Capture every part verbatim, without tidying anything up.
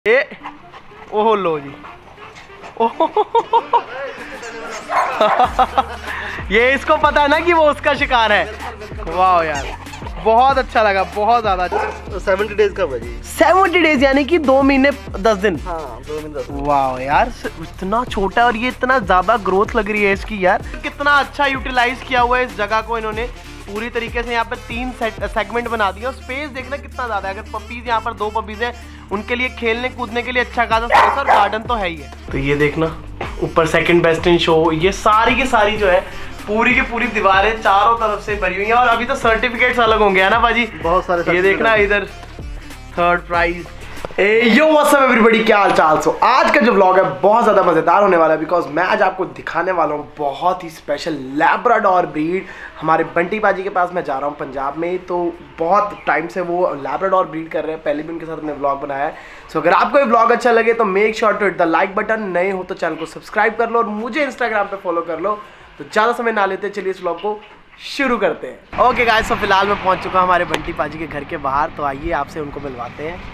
ए ओह लो जी ये इसको पता है ना कि वो उसका शिकार है। वाह यार बहुत अच्छा लगा, बहुत ज्यादा। सेवेंटी डेज का भाजी। सेवेंटी डेज यानी कि दो महीने दस दिन। हाँ, दो महीने दस दिन। वाह यार इतना छोटा और ये इतना ज्यादा ग्रोथ लग रही है इसकी यार। कितना अच्छा यूटिलाइज किया हुआ है इस जगह को इन्होंने पूरी तरीके से। यहाँ पर तीन सेगमेंट बना दिया और स्पेस देखना कितना ज्यादा है। अगर पपीज यहाँ पर दो पपीज है उनके लिए खेलने कूदने के लिए अच्छा खासा स्पेस और गार्डन तो है ही है। तो ये देखना ऊपर सेकंड बेस्ट इन शो, ये सारी की सारी जो है पूरी की पूरी दीवारें चारों तरफ से भरी हुई हैं। और अभी तो सर्टिफिकेट्स अलग होंगे है ना भाजी, बहुत सारे। ये देखना इधर third prize. Yo what's up everybody, क्या हाल चाल। सो आज का जो व्लॉग है बहुत ज़्यादा मज़ेदार होने वाला है बिकॉज मैं आज आपको दिखाने वाला हूँ बहुत ही स्पेशल लैब्राडोर ब्रीड। हमारे बंटी बाजी के पास मैं जा रहा हूँ पंजाब में, तो बहुत टाइम से वो लैब्राडोर ब्रीड कर रहे हैं। पहले भी उनके साथ मैंने व्लॉग बनाया है। सो so, अगर आपको ये व्लॉग अच्छा लगे तो make sure to hit the like button. नए हो तो चैनल को सब्सक्राइब कर लो और मुझे इंस्टाग्राम पर फॉलो कर लो। तो ज़्यादा समय ना लेते चलिए इस व्लॉग को शुरू करते हैं। ओके गाइस, तो फिलहाल मैं पहुंच चुका हूं हमारे बंटी पाजी के घर के बाहर। तो आइए आपसे उनको मिलवाते हैं।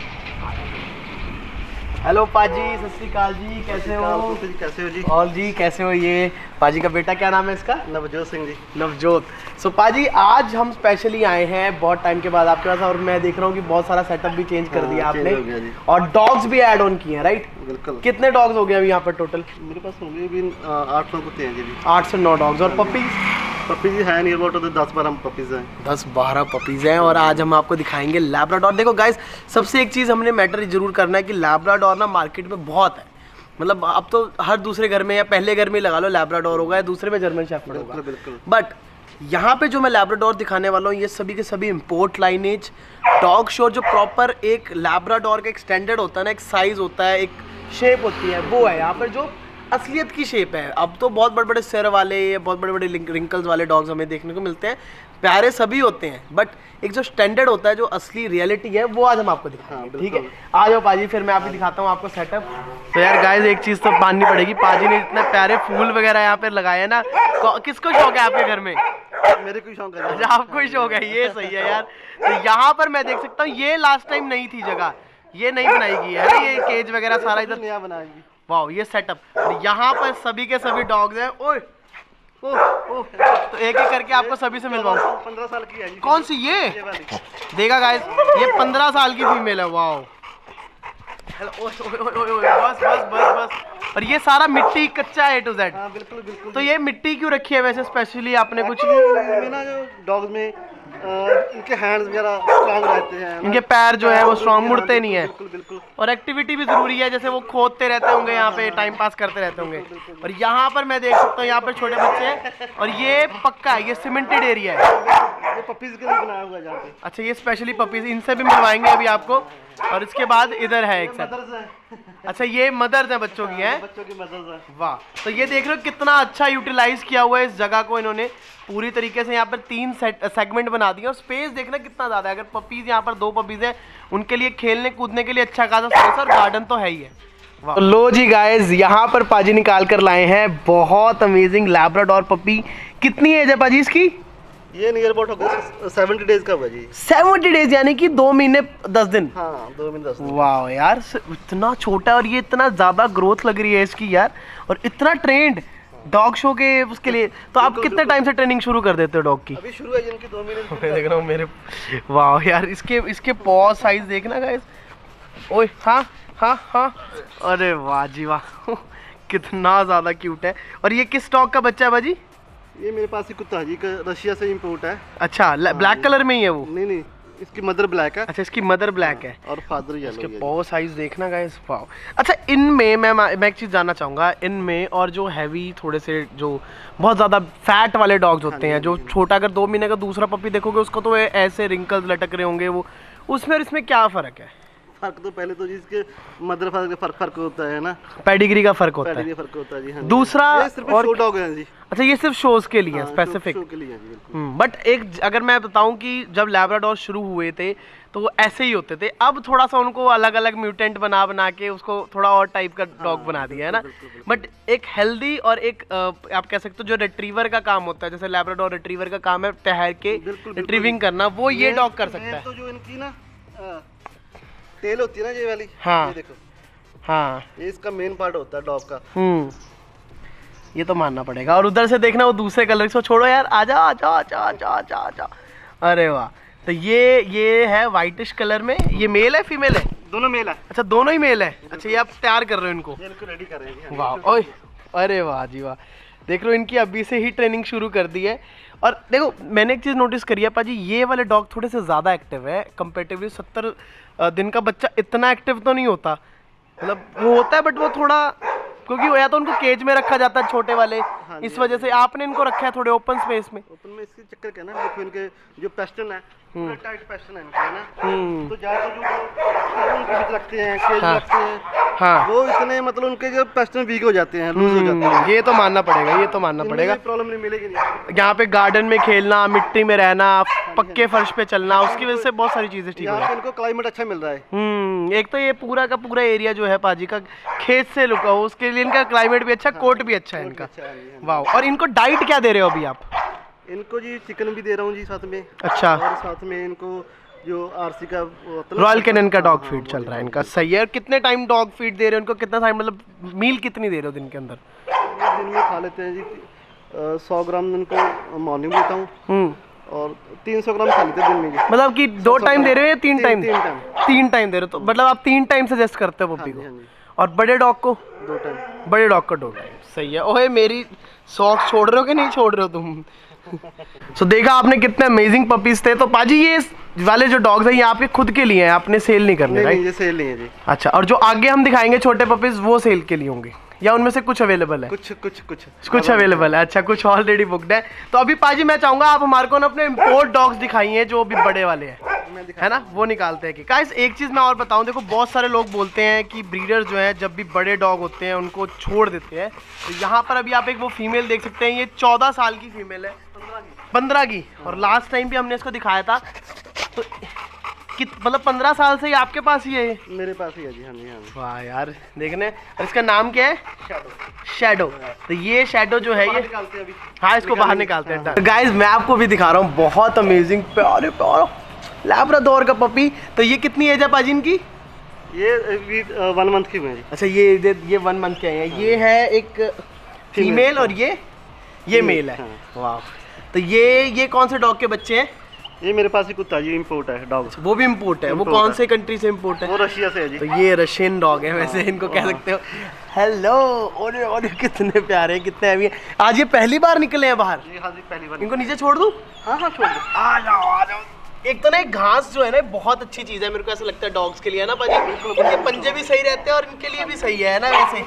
हेलो पाजी, सत श्री अकाल जी, कैसे हो? कैसे हो जी? और जी कैसे हो? ये पाजी का बेटा, क्या नाम है इसका? नवजोत सिंह जी। नवजोत। सो पाजी आज हम स्पेशली आए हैं बहुत टाइम के बाद आपके पास, और मैं देख रहा हूँ कि बहुत सारा सेटअप भी चेंज कर दिया आपने और डॉग्स भी ऐड ऑन किए हैं, राइट? बिल्कुल। कितने डॉग्स हो गए अभी यहाँ पर टोटल? मेरे पास हो गए अभी आठ सौ कुत्ते हैं जी। आठ से नौ डॉग्स। और पपीज? पपीज है नहीं, अबाउट दस बारह पपीज हैं। दस बारह पपीज हैं। और आज हम आपको दिखाएंगे लैब्राडोर। देखो गाइस, सबसे एक चीज़ हमने मैटर जरूर करना है कि लैब्राडोर ना मार्केट में बहुत है। मतलब अब तो हर दूसरे घर में या पहले घर में लगा लो लैब्राडोर होगा, या दूसरे में जर्मन शेफर्ड होगा। बिल्कुल। बट यहाँ पे जो मैं लैब्राडोर दिखाने वाला हूँ ये सभी के सभी इम्पोर्ट लाइनेज डॉग शो, जो प्रॉपर एक लैब्राडोर का एक स्टैंडर्ड होता है ना, एक साइज होता है, एक शेप होती है, वो है यहाँ पर जो असलियत की शेप है। अब तो बहुत बड़े बड़े सिर वाले या बहुत बड़े बड़े रिंकल्स वाले डॉग्स हमें देखने को मिलते हैं। प्यारे सभी होते हैं, बट एक जो स्टैंडर्ड होता है, जो असली रियलिटी है, वो आज हम आपको दिखाएंगे। ठीक है, आ जाओ पाजी, फिर मैं आपको दिखाता हूँ आपको सेटअप। तो यार गाइस एक चीज़ तो माननी पड़ेगी, पाजी ने इतने प्यारे फूल वगैरह यहाँ पे लगाए हैं ना। किसको शौक है आपके घर में? मेरे को शौक है। आपको ही शौक है, ये सही है यार। तो यहाँ पर मैं देख सकता हूँ ये लास्ट टाइम नहीं थी जगह, ये नहीं बनाई गई है ना, ये केज वगैरह सारा इधर नया बनाएगी। वाह ये सेटअप। और यहाँ पर सभी के सभी डॉग्स हैं। ओए ओह ओह, तो एक एक करके आपको सभी से मिलवाऊं। पंद्रह साल की है जी। कौन सी ये? देखा गाइस, ये पंद्रह साल की फीमेल है। वाह बस बस बस बस। और ये सारा मिट्टी कच्चा है, ए टू जेड। हाँ बिल्कुल बिल्कुल। तो ये मिट्टी क्यों रखी है वैसे स्पेशली आपने? कुछ में ना जो डॉग्स में इनके हैंड्स वगैरह स्ट्रांग रहते हैं, इनके पैर जो है वो स्ट्रांग मुड़ते नहीं है। बिल्कुल बिल्कुल। और एक्टिविटी भी जरूरी है, जैसे वो खोदते रहते होंगे यहाँ पे, टाइम पास करते रहते होंगे। और यहाँ पर मैं देख सकता हूँ यहाँ पर छोटे बच्चे हैं और ये पक्का है, ये सीमेंटेड एरिया है। ये पपीज के लिए बनाया हुआ है जहाँ पे। अच्छा ये स्पेशली पपीज, इनसे भी मिलवाएंगे अभी आपको। और इसके बाद इधर है एक साथ। अच्छा ये मदर्स है बच्चों की हैं? बच्चों की मदर्स है। वाह, तो ये देख रहे हो कितना अच्छा यूटिलाइज किया हुआ है इस जगह को इन्होंने पूरी तरीके से। यहाँ पर तीन सेगमेंट बना दिए और स्पेस देखना कितना ज्यादा है। अगर पपीज यहाँ पर दो पपीज है उनके लिए खेलने कूदने के लिए अच्छा खासा स्पेस और गार्डन तो है ही है। तो लो जी गाइस, यहाँ पर पाजी निकाल कर लाए हैं बहुत अमेजिंग लैब्राडोर पपी। कितनी एज है पाजी इसकी? ये नियर अबाउट हो गया सेवेंटी डेज का भाजी। सेवेंटी डेज यानी कि दो महीने दस दिन। हाँ, दो महीने दस दिन। वाह यार इतना छोटा और ये इतना ज्यादा ग्रोथ लग रही है इसकी यार, और इतना ट्रेंड डॉग शो के उसके लिए। तो आप कितने टाइम से ट्रेनिंग शुरू कर देते हो डॉग की? अभी शुरू है जिनकी दो महीने। मैं देख रहा हूँ मेरे। वाह यार इसके इसके पॉ साइज देखना गाइस। ओए हाँ हाँ हाँ, अरे वाह जी वाह कितना ज्यादा क्यूट है। और ये किस डॉग का बच्चा है बाजी? ये मेरे पास ही कुत्ता जी का रशिया से इंपोर्ट है। अच्छा ब्लैक कलर में ही है वो? नहीं नहीं, इसकी मदर ब्लैक है। अच्छा इसकी मदर ब्लैक है और फादर येलो। इसके पॉ साइज देखना गाइस। वाह। अच्छा इनमें मैं मैं एक चीज़ जानना चाहूँगा, इनमें और जो हैवी थोड़े से जो बहुत ज़्यादा फैट वाले डॉग्स होते हैं, जो छोटा अगर दो महीने का दूसरा पपी देखोगे उसको तो ऐसे रिंकल्स लटक रहे होंगे, वो उसमें और इसमें क्या फ़र्क है? फर्क तो पहले तो जिसके मदर फादर का फर्क फर्क होता है ना, पेडिग्री का फर्क होता पेडिग्री है। फर्क होता है जी। हाँ, दूसरा ये सिर्फ शो डॉग है जी। अच्छा ये सिर्फ शोज के लिए स्पेसिफिक? शो के लिए है जी बिल्कुल। बट एक अगर मैं बताऊं कि जब लैब्राडोर शुरू हुए थे तो वो ऐसे ही होते थे। अब थोड़ा सा उनको अलग अलग म्यूटेंट बना बना के उसको थोड़ा और टाइप का डॉग बना दिया है ना। बट एक हेल्दी और एक आप कह सकते हो जो रिट्रीवर का काम होता है, जैसे लैब्राडोर रिट्रीवर का काम है ठहर के रिट्रीविंग करना, वो ये डॉग कर सकता है। तो जो इनकी ना टेल होती है ना ये वाली, हाँ ये देखो हाँ ये इसका मेन पार्ट होता है डॉग का। हम्म, ये तो मानना पड़ेगा। और उधर से देखना वो दूसरे कलर को छोड़ो यार, आ जाओ आ जाओ आ जाओ आ जाओ आ जाओ आ जाओ। अरे वाह, तो ये ये है वाइटिश कलर में। ये मेल है फीमेल है? दोनों मेल है। अच्छा दोनों ही मेल है। अच्छा ये आप तैयार कर रहे हो इनको? ये इनको रेडी कर रहे हैं। वाह, ओए अरे वाह जी वाह, देख लो इनकी अभी से ही ट्रेनिंग शुरू कर दी है। और देखो मैंने एक चीज़ नोटिस करी है पाजी, ये वाले डॉग थोड़े से ज़्यादा एक्टिव है कंपेरेटिवली। सत्तर दिन का बच्चा इतना एक्टिव तो नहीं होता, मतलब वो होता है बट वो थोड़ा, क्योंकि वो या तो उनको केज में रखा जाता है छोटे वाले, हाँ इस वजह से आपने इनको रखा है थोड़े ओपन स्पेस में। ओपन में इसके चक्कर क्या है ना, देखो इनके जो पेस्टन है पूरा टाइट पेस्टन है इनका, है ना। तो ज्यादा जो उनके बीच रखते हैं, केज हाँ। रखते हैं, हाँ वो इतने मतलब उनके जो पेस्टन वीक हो जाते हैं, लूज हो जाते हैं। ये तो मानना पड़ेगा, ये तो मानना पड़ेगा। प्रॉब्लम नहीं मिलेगी नहीं। यहाँ पे गार्डन में खेलना, मिट्टी में रहना, पक्के फर्श पे चलना, उसकी वजह से बहुत सारी चीजें ठीक हो यहाँ पे इनको क्लाइमेट अच्छा मिल रहा है। हम्म, एक तो ये पूरा का पूरा एरिया जो है पाजी का खेत से लुका हो, उसके लिए इनका क्लाइमेट भी अच्छा, कोट भी अच्छा है इनका। वाह, और इनको डाइट क्या दे रहे हो अभी आप? इनको जी चिकन भी दे रहा हूँ जी साथ में। अच्छा, और साथ में इनको जो आरसी का रॉयल कैनन का डॉग फीड चल रहा है इनका, सही है। और कितने टाइम डॉग फीड दे रहे हो इनको? कितना टाइम, मतलब मील कितनी दे रहे हो दिन के अंदर? दिन में खा लेते हैं जी सौ ग्राम इनको मॉर्निंग देता हूँ और तीन सौ ग्राम खा लेते हैं दिन में जी। मतलब कि दो टाइम दे रहे हो या तीन टाइम? तीन टाइम तीन टाइम दे रहे हो, तो मतलब आप तीन टाइम सजेस्ट करते हो पप्पी को? और बड़े डॉग को? दो टाइम। बड़े डॉग का दो टाइम, सही है। ओए मेरी सॉक्स छोड़ रहे हो कि नहीं छोड़ रहे हो तुम? सो so, देखा आपने कितने अमेजिंग पपीज थे। तो पाजी ये वाले जो डॉग्स हैं ये आपके खुद के लिए हैं, आपने सेल नहीं करने? नहीं, नहीं ये सेल नहीं है जी। अच्छा, और जो आगे हम दिखाएंगे छोटे पपीज वो सेल के लिए होंगे या उनमें से कुछ अवेलेबल है? कुछ कुछ कुछ कुछ अवेलेबल है। अच्छा, कुछ ऑलरेडी बुकड है। तो अभी पाजी मैं चाहूंगा आप हमारे को ना अपने इम्पोर्ट डॉग्स दिखाइए जो अभी बड़े वाले हैं, है ना, वो निकालते हैं। कि गाइस एक चीज़ मैं और बताऊं, देखो बहुत सारे लोग बोलते हैं कि ब्रीडर जो है जब भी बड़े डॉग होते हैं उनको छोड़ देते हैं। तो यहाँ पर अभी आप एक वो फीमेल देख सकते हैं, ये चौदह साल की फीमेल है, पंद्रह की। और लास्ट टाइम भी हमने इसको दिखाया था, तो कित मतलब पंद्रह साल से ही आपके पास ही है ये? मेरे पास ही है जी। हाँ जी, हाँ। वाह यार, देखने। और इसका नाम क्या है? शैडो। शैडो। तो ये शैडो जो है ये निकालते हैं अभी। हाँ, इसको बाहर निकालते हैं। तो गाइस मैं आपको भी दिखा रहा हूँ, बहुत अमेजिंग प्यारे प्यारा लैब्राडोर का पपी। तो ये कितनी एज है पाजी इनकी? ये अभी वन मंथ की हुई है। अच्छा, ये ये वन मंथ के हैं। ये है एक फीमेल और ये ये मेल है। वाह, तो ये ये कौन से डॉग के बच्चे हैं? ये मेरे पास ही कुत्ता जी, इंपोर्ट है डॉग। वो भी इंपोर्ट है? वो कौन से कंट्री से इंपोर्ट है? वो रशिया से है जी। तो ये रशियन डॉग है वैसे, इनको कह सकते हो। हेलो, और और कितने प्यारे हैं, कितने हैवी हैं। आज ये पहली बार निकले हैं बाहर? जी हाँ जी, पहली बार। इनको नीचे छोड़ दूं? हाँ हाँ छोड़ दो। आ जाओ आ जाओ। एक तो ना एक घास जो है ना बहुत अच्छी चीज है, मेरे को ऐसा लगता है डॉग्स के लिए, है ना पाजी? इनके पंजे भी सही रहते हैं और इनके लिए भी सही है ना वैसे।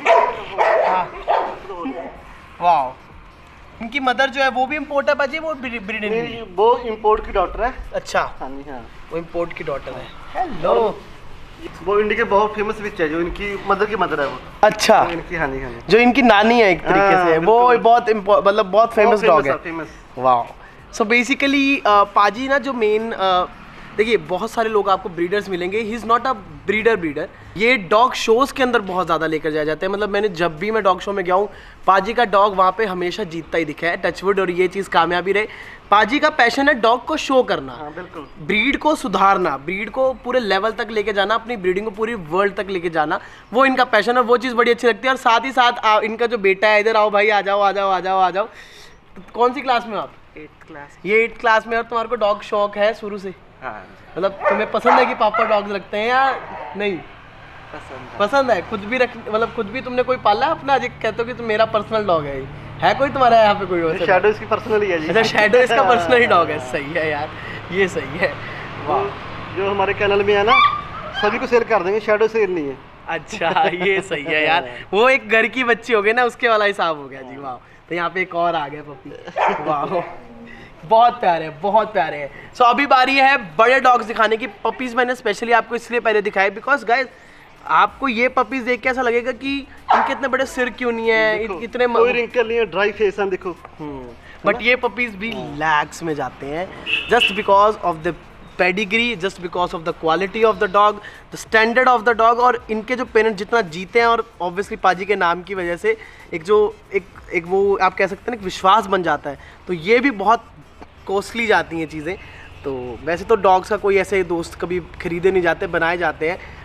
वाह, इनकी मदर जो है वो भी इम्पोर्ट है पाजी? वो ब्रीड है? वो इम्पोर्ट की डॉटर है। अच्छा, हाँ जी, हाँ वो इम्पोर्ट की डॉटर है। हेलो, वो इंडिया के बहुत फेमस विच है, जो इनकी मदर की मदर है वो। अच्छा, इनकी हाँ जी, हाँ जी। जो इनकी नानी है एक तरीके से, वो बहुत मतलब बहुत फेमस डॉग है। वाह, सो बेसिकली पाजी ना जो मेन देखिए बहुत सारे लोग आपको ब्रीडर्स मिलेंगे, he is not a breeder breeder. ये डॉग शोज़ के अंदर बहुत ज़्यादा लेकर जाए जाते हैं। मतलब मैंने जब भी मैं डॉग शो में गया हूँ, पाजी का डॉग वहाँ पे हमेशा जीतता ही दिखा है, टचवुड, और ये चीज़ कामयाबी रहे। पाजी का पैशन है डॉग को शो करना। हाँ, बिल्कुल। ब्रीड को सुधारना, ब्रीड को पूरे लेवल तक लेके जाना, अपनी ब्रीडिंग को पूरी वर्ल्ड तक लेके जाना, वो इनका पैशन है। वो चीज़ बड़ी अच्छी लगती है। और साथ ही साथ आ, इनका जो बेटा है, इधर आओ भाई, आ जाओ आ जाओ आ जाओ आ जाओ। कौन सी क्लास में हो आप? Eighth class. ये एट्थ क्लास में। और तुम्हारे को डॉग शौक है शुरू से? हाँ, मतलब तुम्हें पसंद है कि पापा डॉग्स रखते हैं या नहीं? पसंद पसंद है। खुद भी रख मतलब खुद भी तुमने कोई पाला है अपना? आज कहते हो कि तुम मेरा पर्सनल डॉग है, है कोई तुम्हारा यहाँ पे कोई? वैसे शैडो इसकी पर्सनल ही है जी। अच्छा, शैडो इसका पर्सनल ही डॉग है। सही है यार, ये सही है। वाह, जो हमारे चैनल में है ना, सभी को शेयर कर देंगे, शैडो शेयर नहीं है। अच्छा, ये सही है यार। वो एक घर की बच्ची हो गई ना, उसके वाला हिसाब हो गया जी। वाह, तो यहाँ पे एक और आ गया पप्पी। वाह, बहुत प्यारे हैं, बहुत प्यारे हैं। सो so, अभी बारी है बड़े डॉग्स दिखाने की। पपीज़ मैंने स्पेशली आपको इसलिए पहले दिखाए बिकॉज गाइस आपको ये पपीज़ देख के ऐसा लगेगा कि इनके इतने बड़े सिर क्यों नहीं है, इत, इतने म... कोई रिंकल नहीं है, ड्राई फेस है, देखो। बट ये पपीज़ भी लैक्स में जाते हैं just because of the pedigree, just because of the quality of the dog, the standard of the dog. और इनके जो पेरेंट्स जितना जीते हैं, और ऑब्वियसली पाजी के नाम की वजह से एक जो एक एक वो आप कह सकते हैं ना, एक विश्वास बन जाता है। तो ये भी बहुत कॉस्टली जाती हैं चीज़ें। तो वैसे तो डॉग्स का कोई ऐसे दोस्त कभी खरीदे नहीं जाते, बनाए जाते हैं।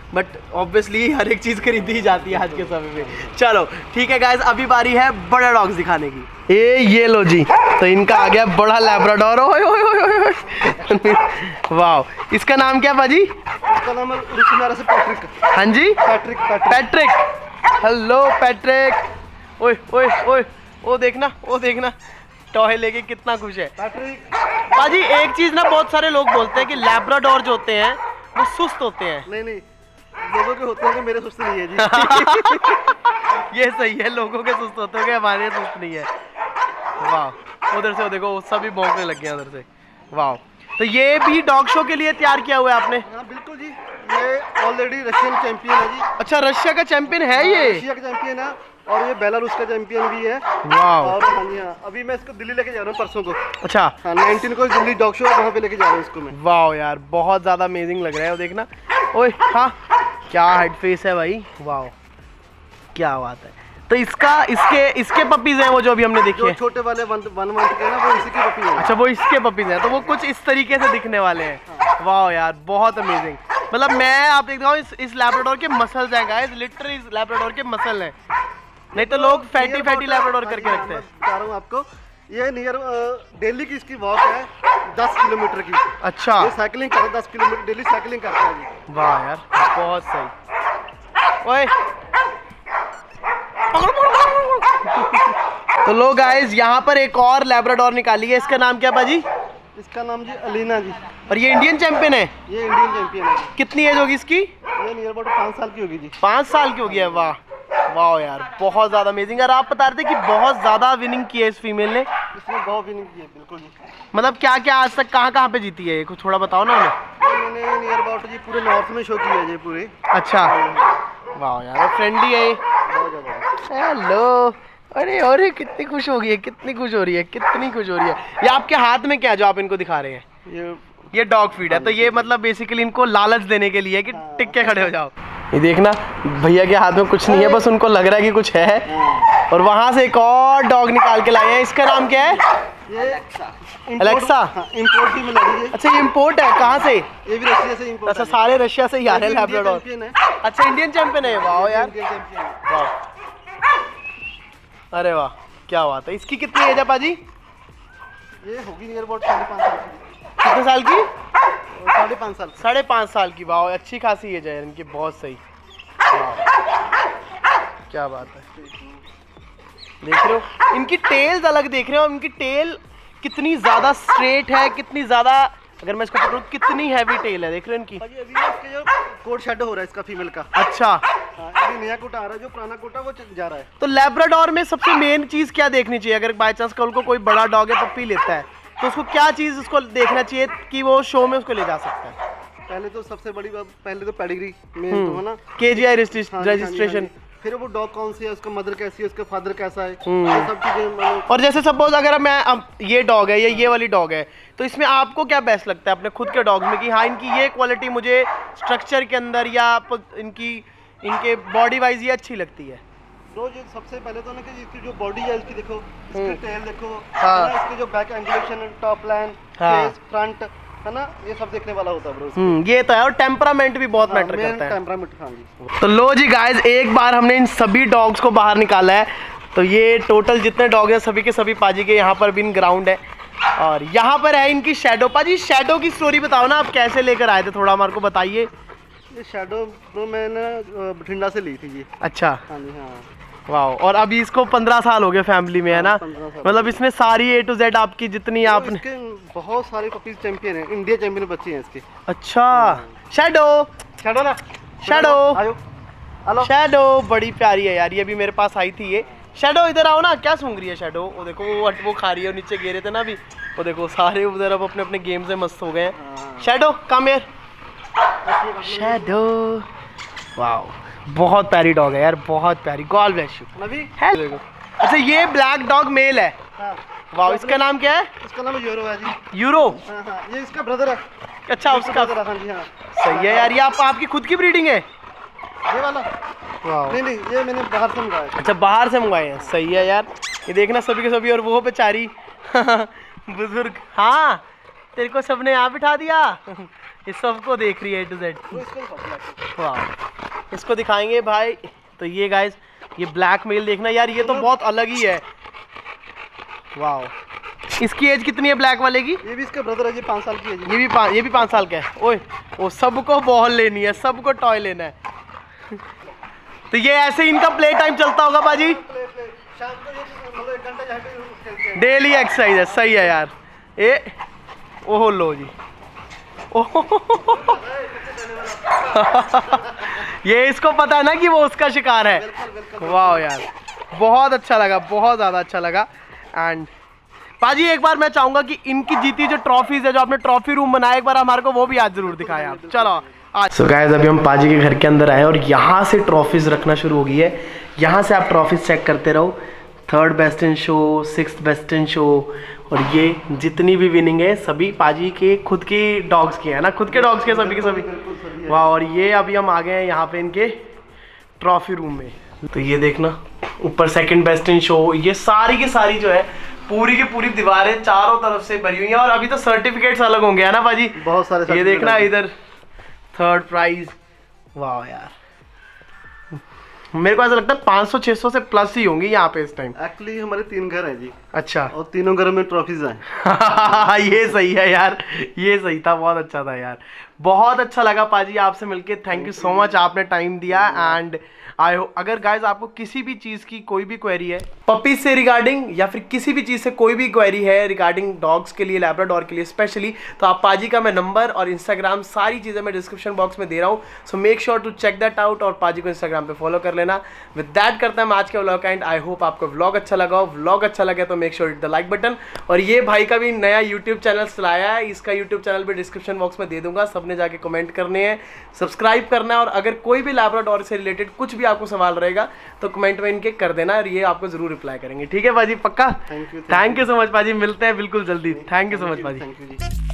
बट ऑब्वियसली हर एक चीज़ खरीदी ही जाती है आज के समय में। चलो ठीक है गाइस, अभी बारी है बड़ा डॉग्स दिखाने की। ए ये लो जी, तो इनका आ गया बड़ा लैब्राडोर। ओए ओए ओए ओए वाह, इसका नाम क्या भाजी? इसका नाम है रुचिमारा से पैट्रिक। हाँ जी, Patrick Patrick Patrick. Hello Patrick. ओए ओए ओए, वो देखना वो देखना, टॉय लेके कितना खुश है पैट्रिक। बाजी एक चीज ना, बहुत सारे लोग बोलते हैं कि लैब्राडोर जो होते हैं वो सुस्त होते हैं। नहीं नहीं, लोगों के होते हैं कि मेरे सुस्त नहीं है जी। ये सही है, लोगों के सुस्त होते हैं, हमारे सुस्त नहीं है। वाह, उधर से वो देखो सभी भौंकने लग गए उधर से। वाह, तो ये भी डॉग शो के लिए तैयार किया हुआ है आपने? हाँ बिल्कुल जी, ये ऑलरेडी रशियन चैंपियन है जी। अच्छा, रशिया का चैंपियन है ये? रशिया का चैंपियन है और ये बेलारूस का चैंपियन भी है। वाह। और हाँ जी हाँ, अभी मैं इसको दिल्ली लेके जा रहा हूँ परसों को। अच्छा, हाँ, नाइनटीन को दिल्ली डॉग शो वहाँ पे लेके जा रहा हूँ इसको मैं। वाह यार, बहुत ज्यादा अमेजिंग लग रहा है वो देखना। ओए हाँ, क्या हेड फेस है भाई, वाह क्या बात है। तो इसका इसके इसके पपीज हैं वो जो अभी हमने देखे हैं, छोटे वाले वन वन मंथ के ना, वो इसी के पपी हैं। अच्छा, वो इसके पपीज हैं, तो वो कुछ इस तरीके से दिखने वाले हैं। हाँ। वाह यार, बहुत अमेजिंग। मतलब मैं आप देख रहा हूँ इस, इस लैब्राडोर के मसल्स हैं गाइस, लिटरली इस लैब्राडोर के मसल हैं, नहीं तो लोग फैटी फैटी लैब्राडोर करके रखते हैं। बता रहा हूँ आपको, ये नियर डेली की इसकी वॉक है दस किलोमीटर की। अच्छा, ये साइकिलिंग कर दस किलोमीटर डेली साइकिलिंग करता है जी। वाह यार, बहुत सही। ओए तो लो गाइस, यहाँ पर एक और लैब्राडोर निकाली है, इसका नाम क्या बाजी? इसका नाम जी अलीना जी। और ये इंडियन चैंपियन है? ये इंडियन चैंपियन है। कितनी एज होगी इसकी? ये नियर अबाउट पाँच साल की होगी जी। पाँच साल की होगी है। वाह वाह यार, बहुत ज्यादा अमेजिंग। और आप बता रहे थे कि बहुत ज्यादा विनिंग की है इस फीमेल ने? इसने बहुत विनिंग की है बिल्कुल जी। मतलब क्या क्या आज तक कहाँ कहाँ पे जीती है, कुछ थोड़ा बताओ ना हमें। मैंने नियर अबाउट जी पूरे नॉर्थ में शो किया है जी पूरे। अच्छा, वाह यार, फ्रेंडली है ये। बहुत ज़्यादा। हेलो, अरे अरे कितनी खुश हो गई है, कितनी खुश हो रही है, कितनी खुश हो रही है। ये आपके हाथ में क्या है जो आप इनको दिखा रहे हैं? ये ये डॉग फीड है, तो ये मतलब बेसिकली इनको लालच देने के लिए कि टिक के खड़े हो जाओ। ये देखना, भैया के हाथ में कुछ नहीं है, बस उनको लग रहा है कि कुछ है। और वहां से एक और डॉग निकाल के लाए हैं, इसका नाम क्या है? ये अलेक्सा। इंपोर्ट भी मिला है। अच्छा, ये इम्पोर्ट है, कहाँ से? ये भी रशिया से इंपोर्ट। अच्छा, सारे रशिया से ही आ रहे हैं लैब्राडोर। अच्छा, इंडियन चैंपियन है। वाह यार, वाह, अरे वाह, क्या बात है। इसकी कितनी एज है पाजी? ये होगी नियर अबाउट साढ़े पाँच साल की। कितने साल की? साढ़े पाँच साल। साढ़े पाँच साल की। वाह, अच्छी खासी एज है इनकी, बहुत सही। क्या बात है, देख रहे हो इनकी टेल्स अलग देख रहे हो, इनकी टेल कितनी ज्यादा स्ट्रेट है, कितनी ज्यादा, अगर मैं इसको पकड़ूं कितनी हैवी टेल है, देख रहे हो इनकी। अभी अभी इसके जो कोट शेडो हो रहा है इसका फीमेल का। अच्छा, अभी नया कोट आ रहा है, जो पुराना कोट है वो जा रहा है। तो लैब्राडोर में सबसे मेन चीज क्या देखनी चाहिए? अगर बाय चांस कल को कोई बड़ा डॉग है पप्पी लेता है, तो उसको क्या चीज उसको देखना चाहिए कि वो शो में उसको ले जा सकता है? पहले तो सबसे बड़ी बात, पहले तो पेडिग्री में तो है ना, केजीआई रजिस्ट्रेशन, फिर वो डॉग कौन सी है, उसका मदर कैसी है, उसका फादर कैसा है, ये सब चीजें। और जैसे सपोज अगर मैं अब ये डॉग है या ये वाली डॉग है, तो इसमें आपको क्या बेस्ट लगता है अपने खुद के डॉग में कि हाँ इनकी ये क्वालिटी मुझे स्ट्रक्चर के अंदर या इनकी इनके बॉडी वाइज ये अच्छी लगती है? तो जो सबसे पहले तो ना कि इसकी जो बॉडी है इसकी देखो, इसकी टेल देखो, हाँ। इसकी जो back angulation, top line, face, front, है ना, ये सब देखने वाला होता है ब्रो। हम्म, ये तो है। और टेम्परामेंट भी बहुत मैटर करता है। टेम्परामेंट, हाँ जी। तो लो जी गाइस, एक बार हमने इन सभी डॉग्स को बाहर निकाला है, तो ये टोटल जितने डॉग हैं सभी के सभी पाजी के यहाँ पर भी इन ग्राउंड है। और यहाँ पर है इनकी शैडो। पाजी, शैडो की स्टोरी बताओ ना, आप कैसे लेकर आए थे, थोड़ा हमारे को बताइए। ये शैडो ब्रो मैंने बठिंडा से ली थी जी। अच्छा, हाँ जी, हाँ। वाह, और अभी इसको पंद्रह साल हो गए फैमिली में, है ना? मतलब इसमें सारी ए टू जेड आपकी जितनी तो आपने, इसके बहुत सारे पपीज चैंपियन हैं, इंडिया चैंपियन बच्चे हैं इसके। अच्छा, शैडो शैडो ना, शैडो आयो, हेलो शैडो, बड़ी प्यारी है यार, ये भी मेरे पास आई थी। ये शैडो इधर आओ ना, क्या सूंघ रही है शैडो? वो देखो वो वो खा रही है, नीचे गिरे थे ना अभी, वो देखो सारे उधर अब अपने अपने गेम से मस्त हो गए हैं। शैडो कम हियर, शैडो, वाह, बहुत प्यारी डॉग है यार, बहुत प्यारी। God bless you. नबी, देखो, अच्छा ये ब्लैक डॉग मेल है। हाँ। वाह, इसका नाम क्या है? इसका नाम यूरो है जी। यूरो? हाँ हाँ, ये इसका ब्रदर है। अच्छा, उसका ब्रदर है, हाँ जी, हाँ। सही है यार। ये आप आपकी खुद की ब्रीडिंग है? ये वाला? वाह, नहीं नहीं, ये मैंने बाहर से मंगाया। अच्छा, बाहर से मंगवाए हैं। सही है यार, ये देखना सभी के सभी। और वो बेचारी बुजुर्ग, हाँ तेरे को सबने यहाँ बिठा दिया। ये सबको देख रही है ए टू जेड। वाह, इसको दिखाएंगे भाई। तो ये गाइस, ये ब्लैक मेल देखना यार, ये तो बहुत अलग ही है। वाह, इसकी एज कितनी है ब्लैक वाले की? ये भी इसका ब्रदर है जी, पाँच साल की है जी। ये भी पाँच ये भी पाँच साल का है। ओए, वो सबको बॉल लेनी है, सबको टॉय लेना है। तो ये ऐसे इनका प्ले टाइम चलता होगा बाजी? शाम को ये मतलब एक घंटा जाके खेलते हैं। डेली एक्सरसाइज है, सही है यार। ए ओह लो जी, ये इसको पता है ना कि वो उसका शिकार है। वाह यार, बहुत अच्छा लगा, बहुत ज़्यादा अच्छा लगा। एंड पाजी एक बार मैं चाहूँगा कि इनकी जीती जो ट्रॉफीज है, जो आपने ट्रॉफी रूम बनाया, एक बार हमारे को वो भी आज जरूर दिखाएं आप। चलो आज। सो गाइस, अभी हम पाजी के घर के अंदर आए और यहाँ से ट्रॉफीज रखना शुरू हो गई है। यहाँ से आप ट्रॉफीज चेक करते रहो, third best in show, sixth best in show, और ये जितनी भी विनिंग है सभी पाजी के खुद की डॉग्स की है ना, खुद के डॉग्स के सभी के सभी। वाह, और ये अभी हम आ गए हैं यहाँ पे इनके ट्रॉफी रूम में। तो ये देखना, ऊपर सेकंड बेस्ट इन शो, ये सारी की सारी जो है पूरी की पूरी दीवारें चारों तरफ से भरी हुई हैं। और अभी तो सर्टिफिकेट्स अलग होंगे है ना पाजी? बहुत सारे। ये देखना इधर थर्ड प्राइज। वाह यार, मेरे को ऐसा लगता है पाँच सौ छह सौ से प्लस ही होंगी यहाँ पे इस टाइम। एक्चुअली हमारे तीन घर हैं जी। अच्छा। और तीनों घरों में ट्रॉफीज हैं। ये सही है यार, ये सही था, बहुत अच्छा था यार। बहुत अच्छा लगा पाजी आपसे मिलके। थैंक यू सो मच, आपने टाइम दिया। एंड आई हो अगर गाइज आपको किसी भी चीज़ की कोई भी क्वेरी है पपीज से रिगार्डिंग, या फिर किसी भी चीज़ से कोई भी क्वेरी है रिगार्डिंग डॉग्स के लिए, लैब्राडोर के लिए स्पेशली, तो आप पाजी का मैं नंबर और इंस्टाग्राम सारी चीज़ें मैं डिस्क्रिप्शन बॉक्स में दे रहा हूँ। So make sure to check that out और पाजी को इंस्टाग्राम पे फॉलो कर लेना। विद दैट करता है मैं आज के व्लॉग का एंड। आई होप आपको व्लॉग अच्छा लगा हो। व्लॉग अच्छा लगे तो make sure hit the like button. और ये भाई का भी नया यूट्यूब चैनल चलाया है, इसका यूट्यूब चैनल भी डिस्क्रिप्शन बॉक्स में दे दूंगा, सबने जाके कमेंट करने हैं, सब्सक्राइब करना है। और अगर कोई भी लैब्राडोर से रिलेटेड कुछ भी आपको सवाल रहेगा तो कमेंट में इनके कर देना और ये आपको जरूर रिप्लाई करेंगे। ठीक है पाजी, पक्का? Thank you thank you so much पाजी, मिलते हैं बिल्कुल जल्दी। थैंक यू सो मच पाजी। Thank you ji.